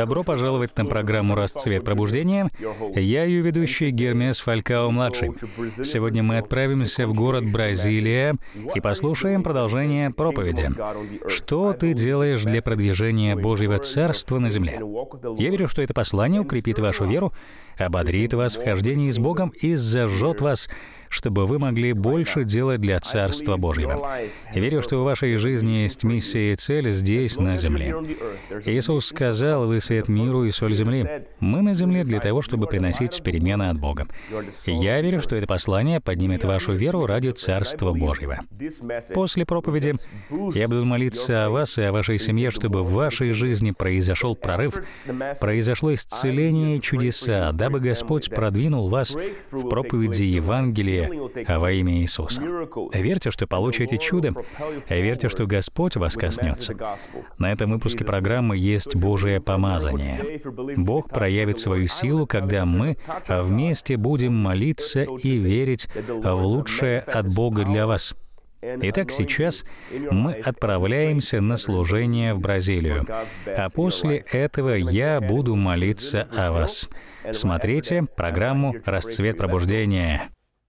Добро пожаловать на программу «Расцвет пробуждения». Я ее ведущий Гермес Фалькао-младший. Сегодня мы отправимся в город Бразилия и послушаем продолжение проповеди. Что ты делаешь для продвижения Божьего Царства на земле? Я верю, что это послание укрепит вашу веру, ободрит вас в хождении с Богом и зажжет вас, чтобы вы могли больше делать для Царства Божьего. Верю, что в вашей жизни есть миссия и цель здесь, на земле. Иисус сказал: «Вы свет миру и соль земли». Мы на земле для того, чтобы приносить перемены от Бога. Я верю, что это послание поднимет вашу веру ради Царства Божьего. После проповеди я буду молиться о вас и о вашей семье, чтобы в вашей жизни произошел прорыв, произошло исцеление и чудеса, дабы Господь продвинул вас в проповеди Евангелия во имя Иисуса. Верьте, что получите чудо, верьте, что Господь вас коснется. На этом выпуске программы есть Божие помазание. Бог проявит свою силу, когда мы вместе будем молиться и верить в лучшее от Бога для вас. Итак, сейчас мы отправляемся на служение в Бразилию, а после этого я буду молиться о вас. Смотрите программу «Расцвет пробуждения».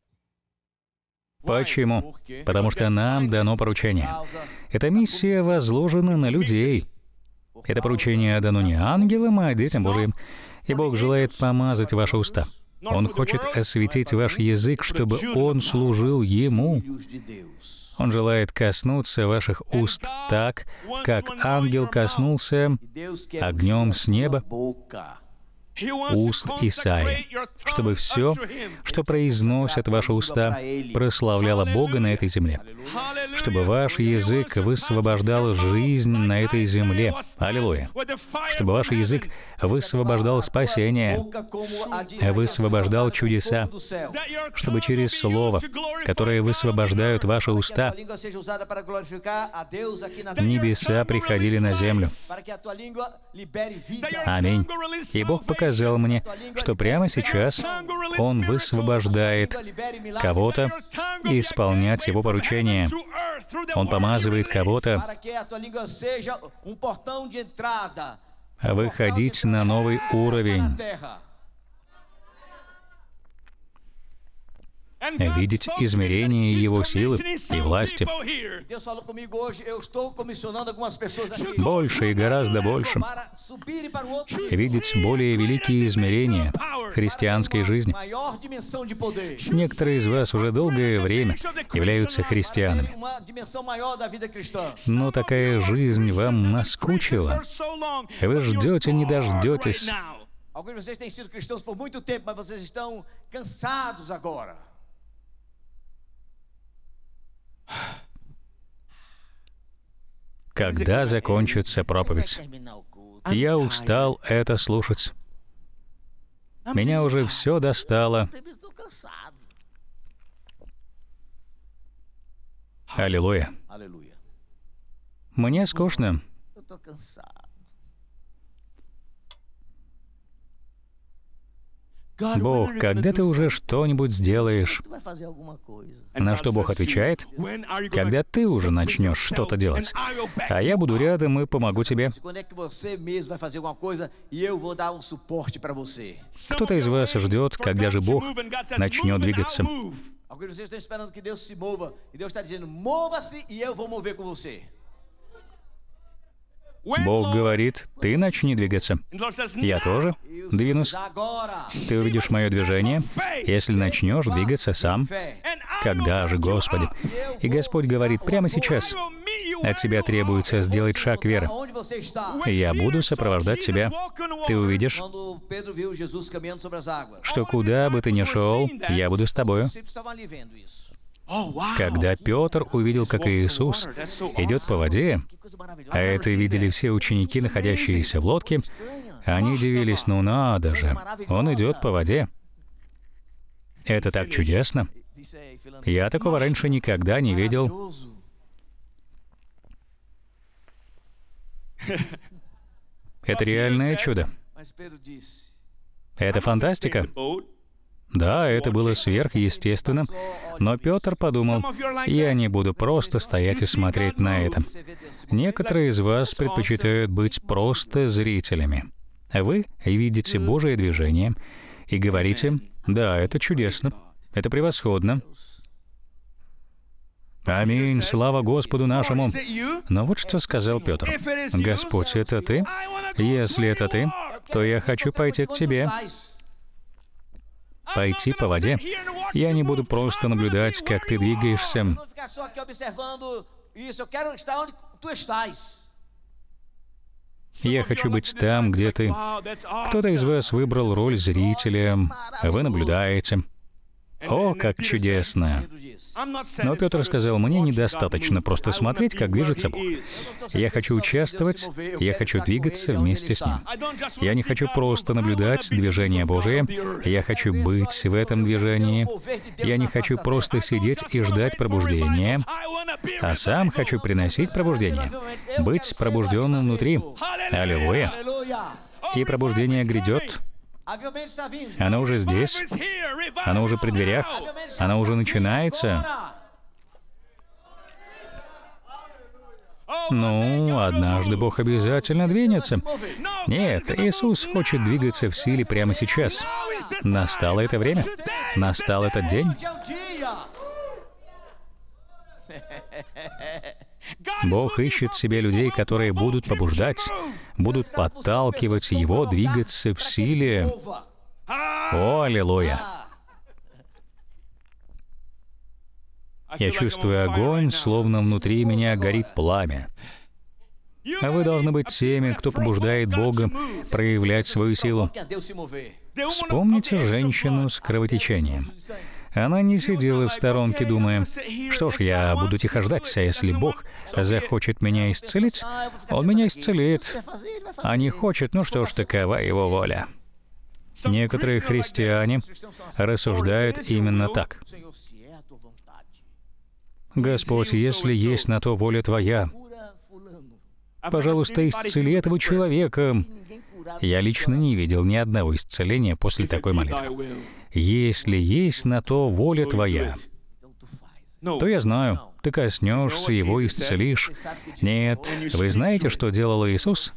Почему? Потому что нам дано поручение. Эта миссия возложена на людей. Это поручение дано не ангелам, а детям Божьим. И Бог желает помазать ваши уста. Он хочет осветить ваш язык, чтобы он служил Ему. Он желает коснуться ваших уст так, как ангел коснулся огнем с неба уст Исаии, чтобы все, что произносят ваши уста, прославляло Бога на этой земле, чтобы ваш язык высвобождал жизнь на этой земле. Аллилуйя! Чтобы ваш язык высвобождал спасение, высвобождал чудеса, чтобы через слово, которое высвобождают ваши уста, небеса приходили на землю. Аминь. И Бог показал мне, что прямо сейчас Он высвобождает кого-то исполнять Его поручение. Он помазывает кого-то выходить на новый уровень, видеть измерение Его силы и власти. Больше и гораздо больше. Видеть более великие измерения христианской жизни. Некоторые из вас уже долгое время являются христианами. Но такая жизнь вам наскучила. Вы ждете, не дождетесь. Когда закончится проповедь? Я устал это слушать. Меня уже все достало. Аллилуйя. Мне скучно. Бог, когда ты уже что-нибудь сделаешь? На что Бог отвечает? Когда ты уже начнешь что-то делать. А я буду рядом и помогу тебе. Кто-то из вас ждет, когда же Бог начнет двигаться. Бог говорит: ты начни двигаться. Я тоже двинусь. Ты увидишь мое движение, если начнешь двигаться сам. Когда же, Господи? И Господь говорит: прямо сейчас от тебя требуется сделать шаг веры. Я буду сопровождать тебя. Ты увидишь, что куда бы ты ни шел, я буду с тобою. Когда Петр увидел, как Иисус идет по воде, а это видели все ученики, находящиеся в лодке, они дивились: ну надо же, он идет по воде. Это так чудесно. Я такого раньше никогда не видел. Это реальное чудо. Это фантастика. Да, это было сверхъестественно, но Петр подумал: я не буду просто стоять и смотреть на это. Некоторые из вас предпочитают быть просто зрителями. Вы видите Божие движение и говорите: «Да, это чудесно, это превосходно. Аминь, слава Господу нашему». Но вот что сказал Петр: «Господь, это Ты? Если это Ты, то я хочу пойти к Тебе». Пойти по воде? Я не буду просто наблюдать, как ты двигаешься. Я хочу быть там, где ты. Кто-то из вас выбрал роль зрителя, вы наблюдаете. О, как чудесно! Но Петр сказал: «Мне недостаточно просто смотреть, как движется Бог. Я хочу участвовать, я хочу двигаться вместе с Ним. Я не хочу просто наблюдать движение Божие, я хочу быть в этом движении. Я не хочу просто сидеть и ждать пробуждения, а сам хочу приносить пробуждение, быть пробужденным внутри. Аллилуйя! И пробуждение грядет. Оно уже здесь, оно уже при дверях, оно уже начинается. Ну, однажды Бог обязательно двинется. Нет, Иисус хочет двигаться в силе прямо сейчас. Настало это время, настал этот день. Бог ищет себе людей, которые будут побуждать, будут подталкивать Его двигаться в силе. О, аллилуйя! Я чувствую огонь, словно внутри меня горит пламя. А вы должны быть теми, кто побуждает Бога проявлять свою силу. Вспомните женщину с кровотечением. Она не сидела в сторонке, думая: «Что ж, я буду тихо ждать, а если Бог захочет меня исцелить, Он меня исцелит. А не хочет, ну что ж, такова Его воля». Некоторые христиане рассуждают именно так. «Господь, если есть на то воля Твоя, пожалуйста, исцели этого человека». Я лично не видел ни одного исцеления после такой молитвы. Если есть на то воля Твоя, то я знаю, ты коснешься его и исцелишь. Нет, вы знаете, что делал Иисус?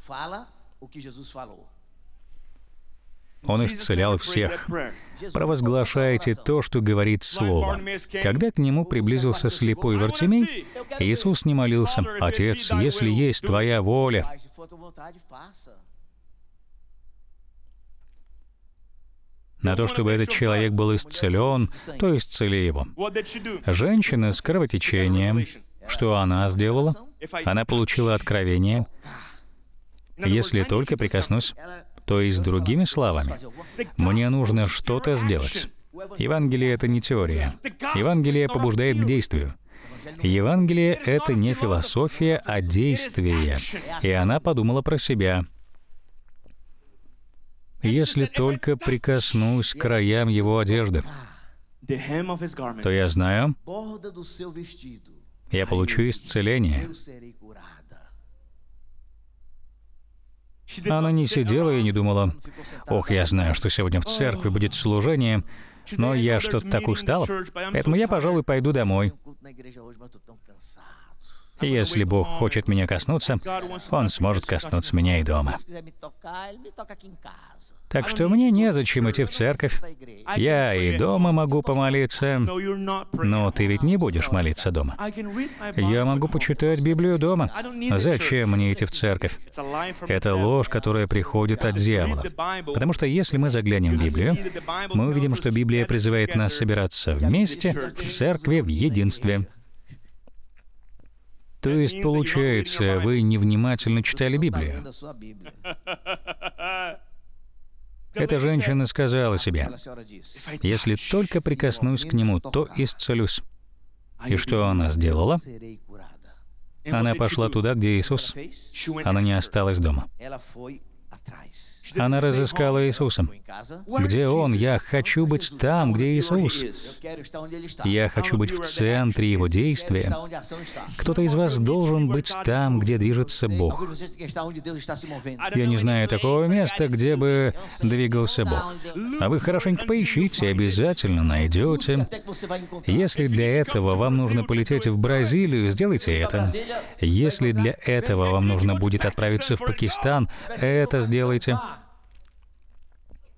Он исцелял всех. Провозглашайте то, что говорит Слово. Когда к нему приблизился слепой Вартимей, Иисус не молился: «Отец, если есть Твоя воля». На то, чтобы этот человек был исцелен, то исцели его. Женщина с кровотечением, что она сделала? Она получила откровение: «Если только прикоснусь», то есть, другими словами, мне нужно что-то сделать. Евангелие — это не теория. Евангелие побуждает к действию. Евангелие — это не философия, а действие. И она подумала про себя: «Если только прикоснусь к краям его одежды, то я знаю, я получу исцеление». Она не сидела и не думала: «Ох, я знаю, что сегодня в церкви будет служение, но я что-то так устала, поэтому я, пожалуй, пойду домой. Если Бог хочет меня коснуться, Он сможет коснуться меня и дома. Так что мне незачем идти в церковь. Я и дома могу помолиться». Но ты ведь не будешь молиться дома. «Я могу почитать Библию дома. Зачем мне идти в церковь?» Это ложь, которая приходит от дьявола. Потому что если мы заглянем в Библию, мы увидим, что Библия призывает нас собираться вместе, в церкви, в единстве. То есть, получается, вы невнимательно читали Библию. Эта женщина сказала себе: «Если только прикоснусь к нему, то исцелюсь». И что она сделала? Она пошла туда, где Иисус. Она не осталась дома. Она разыскала Иисуса. Где Он? Я хочу быть там, где Иисус. Я хочу быть в центре Его действия. Кто-то из вас должен быть там, где движется Бог. Я не знаю такого места, где бы двигался Бог. А вы хорошенько поищите, обязательно найдете. Если для этого вам нужно полететь в Бразилию, сделайте это. Если для этого вам нужно будет отправиться в Пакистан, это сделайте.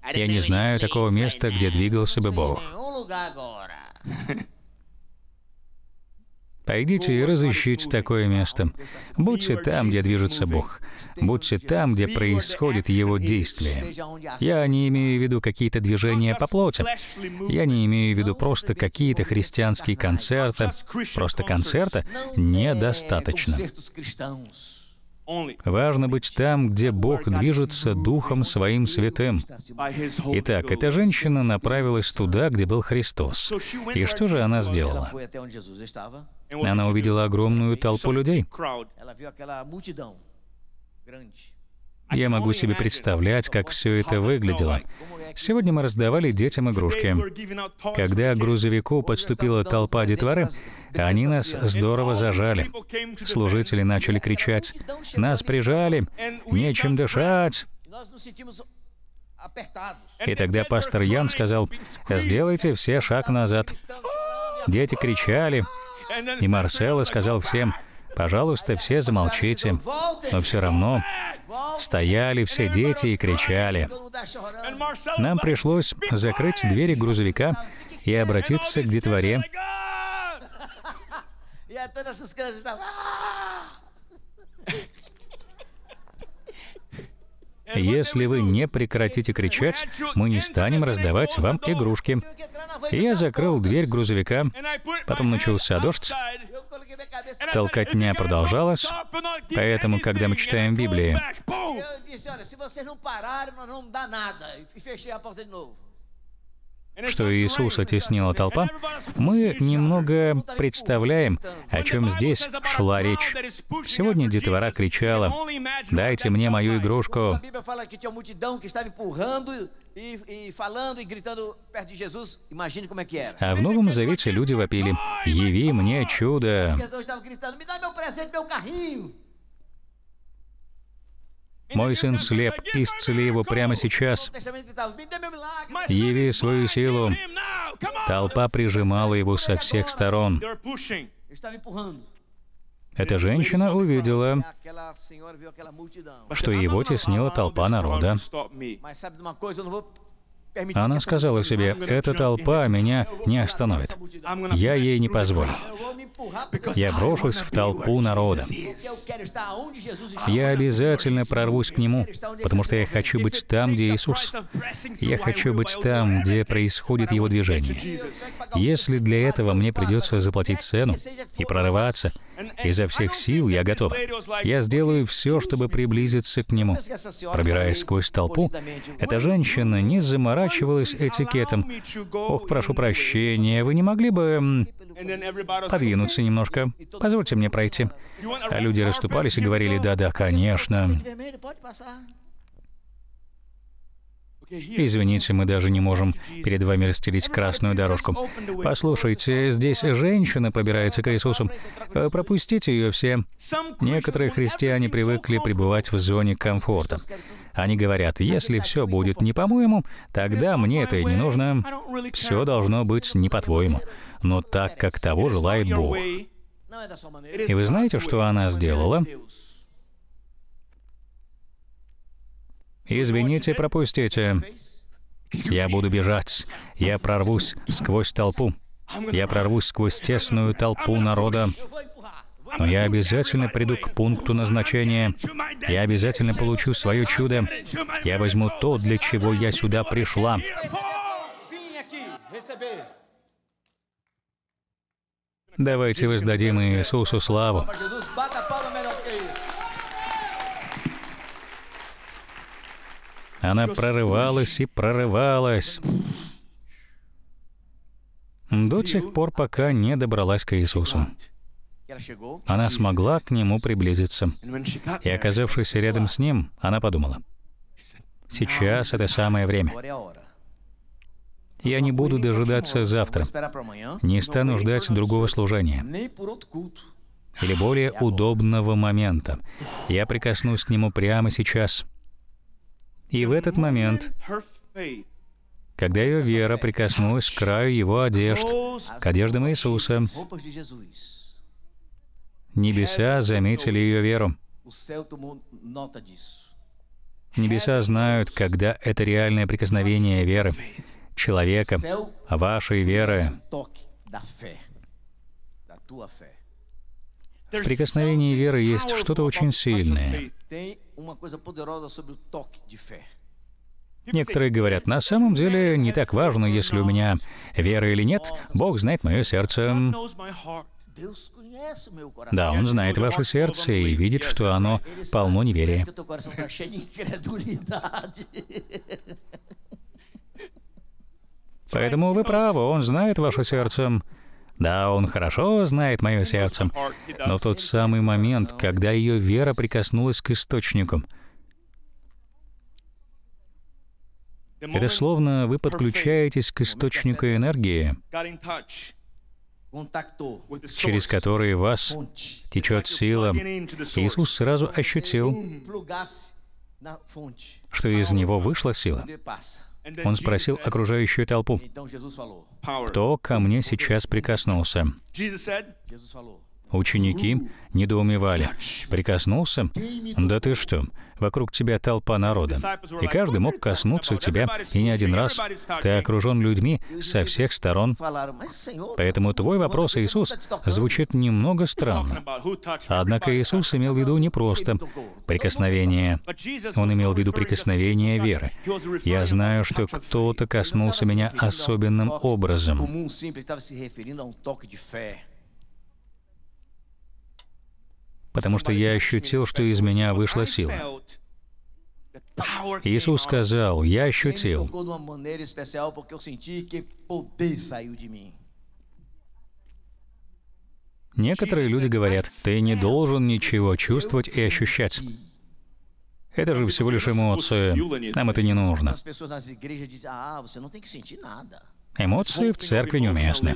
Я не знаю такого места, где двигался бы Бог. Пойдите и разыщите такое место. Будьте там, где движется Бог. Будьте там, где происходит Его действие. Я не имею в виду какие-то движения по плоти. Я не имею в виду просто какие-то христианские концерты. Просто концерта недостаточно. Важно быть там, где Бог движется Духом Своим Святым. Итак, эта женщина направилась туда, где был Христос. И что же она сделала? Она увидела огромную толпу людей. Я могу себе представлять, как все это выглядело. Сегодня мы раздавали детям игрушки. Когда к грузовику подступила толпа детворы, они нас здорово зажали. Служители начали кричать: «Нас прижали! Нечем дышать!» И тогда пастор Ян сказал: «Сделайте все шаг назад». Дети кричали, и Марселло сказал всем: «Пожалуйста, все замолчите». Но все равно стояли все дети и кричали. Нам пришлось закрыть двери грузовика и обратиться к детворе. Если вы не прекратите кричать, мы не станем раздавать вам игрушки. И я закрыл дверь грузовика. Потом начался дождь. Толкотня продолжалась. Поэтому, когда мы читаем Библию, что Иисуса теснила толпа, мы немного представляем, о чем здесь шла речь. Сегодня детвора кричала: «Дайте мне мою игрушку». А в Новом Завете люди вопили: «Яви мне чудо». «Мой сын слеп, исцели его прямо сейчас. Яви свою силу». Толпа прижимала его со всех сторон. Эта женщина увидела, что его теснила толпа народа. Она сказала себе: «Эта толпа меня не остановит. Я ей не позволю. Я брошусь в толпу народа. Я обязательно прорвусь к Нему, потому что я хочу быть там, где Иисус. Я хочу быть там, где происходит Его движение. Если для этого мне придется заплатить цену и прорываться, изо всех сил я готов. Я сделаю все, чтобы приблизиться к Нему». Пробираясь сквозь толпу, эта женщина не заморачивалась этикетом. «Ох, прошу прощения, вы не могли бы подвинуться немножко? Позвольте мне пройти». А люди расступались и говорили: «Да-да, конечно». «Извините, мы даже не можем перед вами расстелить красную дорожку. Послушайте, здесь женщина пробирается к Иисусу. Пропустите ее все». Некоторые христиане привыкли пребывать в зоне комфорта. Они говорят: «Если все будет не по-моему, тогда мне это и не нужно. Все должно быть не по-твоему, но так, как того желает Бог». И вы знаете, что она сделала? «Извините, пропустите. Я буду бежать. Я прорвусь сквозь толпу. Я прорвусь сквозь тесную толпу народа. Но я обязательно приду к пункту назначения. Я обязательно получу свое чудо. Я возьму то, для чего я сюда пришла». Давайте воздадим Иисусу славу. Она прорывалась и прорывалась до тех пор, пока не добралась к Иисусу. Она смогла к Нему приблизиться. И, оказавшись рядом с Ним, она подумала: «Сейчас это самое время. Я не буду дожидаться завтра. Не стану ждать другого служения или более удобного момента. Я прикоснусь к Нему прямо сейчас». И в этот момент, когда ее вера прикоснулась к краю Его одежд, к одеждам Иисуса, небеса заметили ее веру. Небеса знают, когда это реальное прикосновение веры человека, вашей веры. В прикосновении веры есть что-то очень сильное. Некоторые говорят, на самом деле не так важно, если у меня вера или нет, Бог знает мое сердце. Да, Он знает ваше сердце и видит, что оно полно неверия. Поэтому вы правы, Он знает ваше сердце. Да, Он хорошо знает мое сердце. Но в тот самый момент, когда ее вера прикоснулась к источнику, это словно вы подключаетесь к источнику энергии, через который вас течет сила. Иисус сразу ощутил, что из него вышла сила. Он спросил окружающую толпу, «Кто ко мне сейчас прикоснулся?» Ученики недоумевали. «Прикоснулся? Да ты что? Вокруг тебя толпа народа. И каждый мог коснуться тебя, и не один раз. Ты окружен людьми со всех сторон. Поэтому твой вопрос, Иисус, звучит немного странно. Однако Иисус имел в виду не просто прикосновение. Он имел в виду прикосновение веры. Я знаю, что кто-то коснулся меня особенным образом. Потому что я ощутил, что из меня вышла сила. Иисус сказал, я ощутил. Некоторые люди говорят, ты не должен ничего чувствовать и ощущать. Это же всего лишь эмоции. Нам это не нужно. Эмоции в церкви неуместны.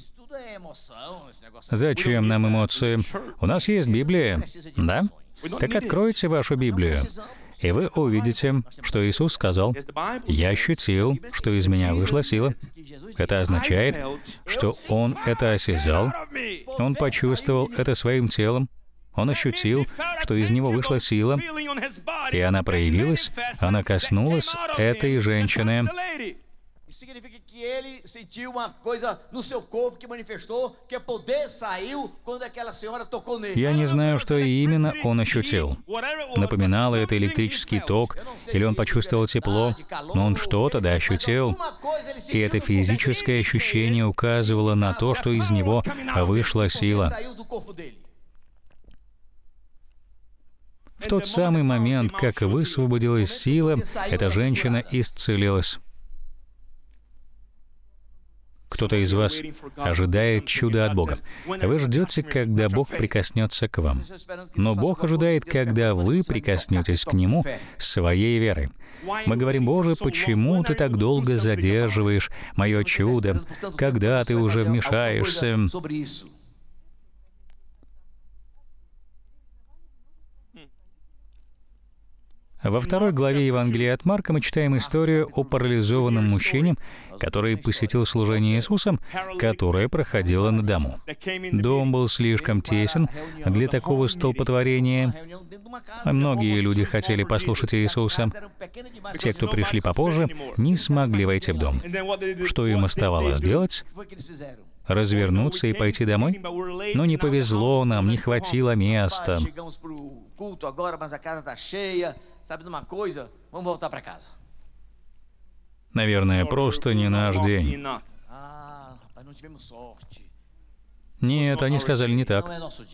Зачем нам эмоции? У нас есть Библия, да? Так откройте вашу Библию, и вы увидите, что Иисус сказал, «Я ощутил, что из меня вышла сила». Это означает, что Он это осязал, Он почувствовал это своим телом, Он ощутил, что из него вышла сила, и она проявилась, она коснулась этой женщины. Significa que ele sentiu uma coisa no seu corpo que manifestou, que poder saiu quando aquela senhora tocou nele. Я не знаю, что именно он ощутил. Напоминало это электрический ток, или он почувствовал тепло, но он что-то да ощутил. И это физическое ощущение указывало на то, что из него вышла сила. В тот самый момент, как высвободилась сила, эта женщина исцелилась. Кто-то из вас ожидает чуда от Бога. Вы ждете, когда Бог прикоснется к вам. Но Бог ожидает, когда вы прикоснетесь к Нему своей верой. Мы говорим, Боже, почему Ты так долго задерживаешь мое чудо, когда Ты уже вмешаешься? Во 2 главе Евангелия от Марка мы читаем историю о парализованном мужчине, который посетил служение Иисуса, которое проходило на дому. Дом был слишком тесен для такого столпотворения. Многие люди хотели послушать Иисуса. Те, кто пришли попозже, не смогли войти в дом. Что им оставалось делать? Развернуться и пойти домой? Но не повезло нам, не хватило места. Наверное, просто не наш день. Нет, они сказали не так.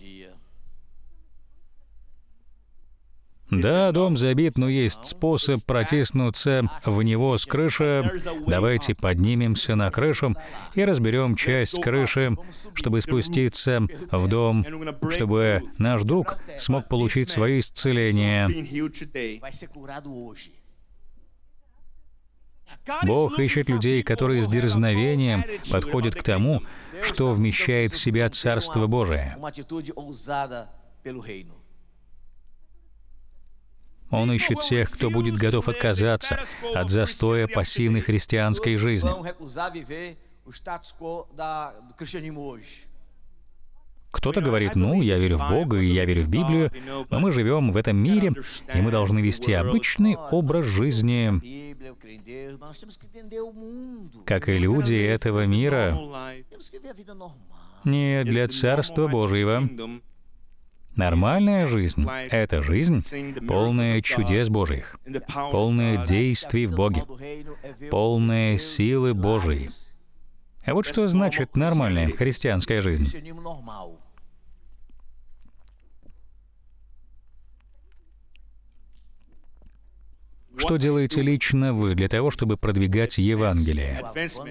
Да, дом забит, но есть способ протиснуться в него с крыши. Давайте поднимемся на крышу и разберем часть крыши, чтобы спуститься в дом, чтобы наш друг смог получить свое исцеление. Бог ищет людей, которые с дерзновением подходят к тому, что вмещает в себя Царство Божие. Он ищет тех, кто будет готов отказаться от застоя пассивной христианской жизни. Кто-то говорит: ну, я верю в Бога и я верю в Библию, но мы живем в этом мире, и мы должны вести обычный образ жизни, как и люди этого мира, не для Царства Божьего. Нормальная жизнь — это жизнь, полная чудес Божьих, полная действий в Боге, полная силы Божией. А вот что значит нормальная христианская жизнь. Что делаете лично вы для того, чтобы продвигать Евангелие?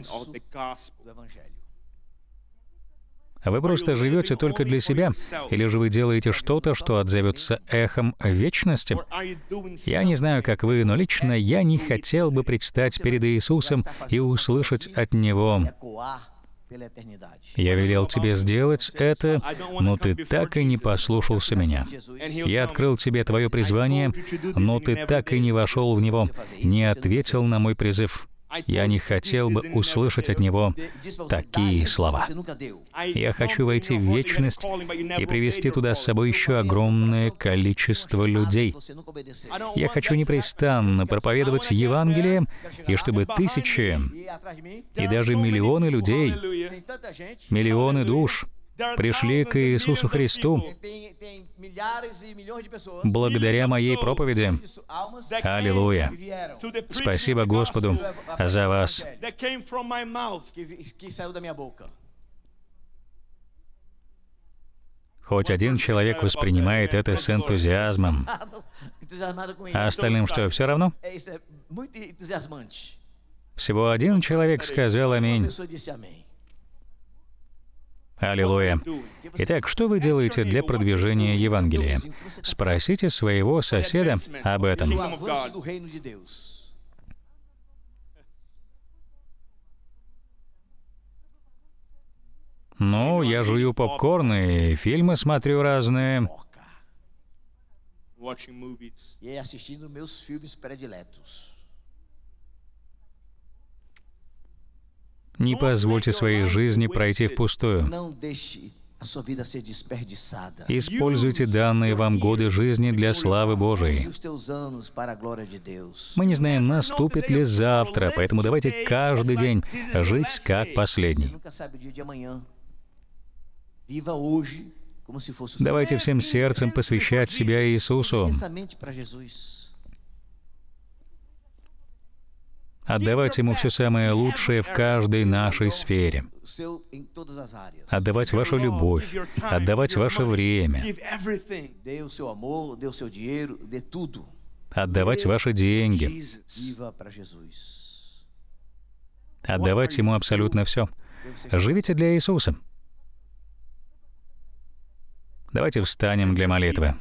Вы просто живете только для себя? Или же вы делаете что-то, что отзовется эхом вечности? Я не знаю, как вы, но лично я не хотел бы предстать перед Иисусом и услышать от Него: «Я велел тебе сделать это, но ты так и не послушался меня. Я открыл тебе твое призвание, но ты так и не вошел в него, не ответил на мой призыв». Я не хотел бы услышать от Него такие слова. Я хочу войти в вечность и привести туда с собой еще огромное количество людей. Я хочу непрестанно проповедовать Евангелие, и чтобы тысячи и даже миллионы людей, миллионы душ пришли к Иисусу Христу благодаря моей проповеди. Аллилуйя! Спасибо Господу за вас. Хоть один человек воспринимает это с энтузиазмом, а остальным что, все равно? Всего один человек сказал «Аминь». Аллилуйя. Итак, что вы делаете для продвижения Евангелия? Спросите своего соседа об этом. Ну, я жую попкорн и фильмы смотрю разные. Не позвольте своей жизни пройти впустую. Используйте данные вам годы жизни для славы Божией. Мы не знаем, наступит ли завтра, поэтому давайте каждый день жить как последний. Давайте всем сердцем посвящать себя Иисусу. Отдавать Ему все самое лучшее в каждой нашей сфере. Отдавать вашу любовь, отдавать ваше время, отдавать ваши деньги, отдавать Ему абсолютно все. Живите для Иисуса. Давайте встанем для молитвы.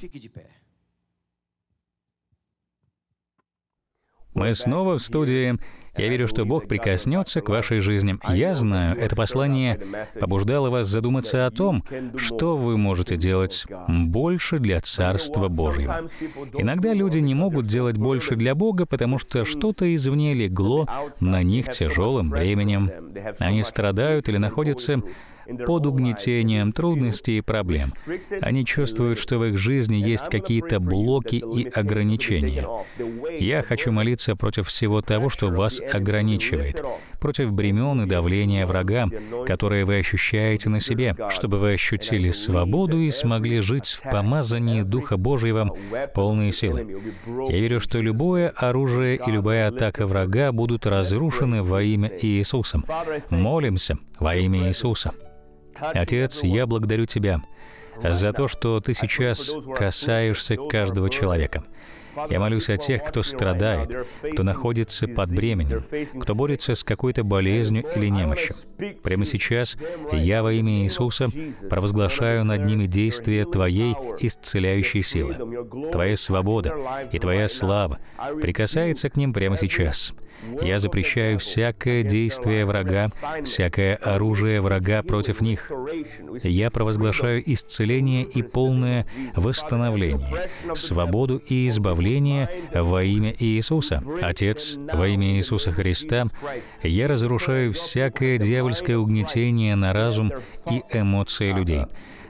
Мы снова в студии. Я верю, что Бог прикоснется к вашей жизни. Я знаю, это послание побуждало вас задуматься о том, что вы можете делать больше для Царства Божьего. Иногда люди не могут делать больше для Бога, потому что что-то извне легло на них тяжелым бременем. Они страдают или находятся под угнетением трудностей и проблем. Они чувствуют, что в их жизни есть какие-то блоки и ограничения. Я хочу молиться против всего того, что вас ограничивает, против бремен и давления врага, которые вы ощущаете на себе, чтобы вы ощутили свободу и смогли жить в помазании Духа Божьего полной силы. Я верю, что любое оружие и любая атака врага будут разрушены во имя Иисуса. Молимся во имя Иисуса. Отец, я благодарю Тебя за то, что Ты сейчас касаешься каждого человека. Я молюсь о тех, кто страдает, кто находится под бременем, кто борется с какой-то болезнью или немощью. Прямо сейчас я во имя Иисуса провозглашаю над ними действие Твоей исцеляющей силы. Твоя свобода и Твоя слава прикасается к ним прямо сейчас. Я запрещаю всякое действие врага, всякое оружие врага против них. Я провозглашаю исцеление и полное восстановление, свободу и избавление во имя Иисуса. Отец, во имя Иисуса Христа, я разрушаю всякое дьявольское угнетение на разум и эмоции людей.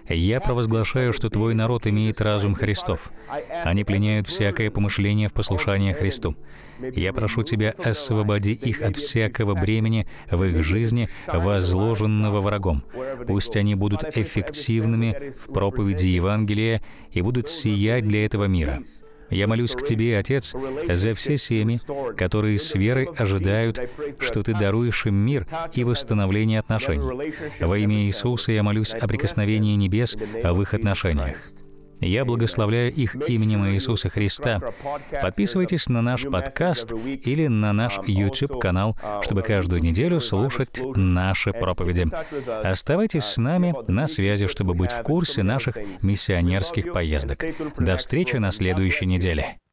Я провозглашаю, что Твой народ имеет разум Христов. Они пленяют всякое помышление в послушании Христу. Я прошу Тебя, освободи их от всякого бремени в их жизни, возложенного врагом. Пусть они будут эффективными в проповеди Евангелия и будут сиять для этого мира. Я молюсь к Тебе, Отец, за все семьи, которые с верой ожидают, что Ты даруешь им мир и восстановление отношений. Во имя Иисуса я молюсь о прикосновении небес в их отношениях. Я благословляю их именем Иисуса Христа. Подписывайтесь на наш подкаст или на наш YouTube-канал, чтобы каждую неделю слушать наши проповеди. Оставайтесь с нами на связи, чтобы быть в курсе наших миссионерских поездок. До встречи на следующей неделе.